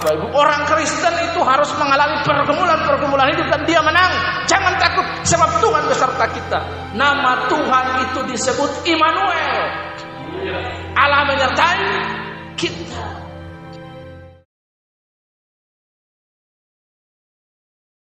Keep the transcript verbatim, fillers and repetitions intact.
Bapak Ibu, orang Kristen itu harus mengalami pergumulan-pergumulan hidup dan dia menang. Jangan takut, sebab Tuhan beserta kita. Nama Tuhan itu disebut Immanuel, Allah menyertai kita.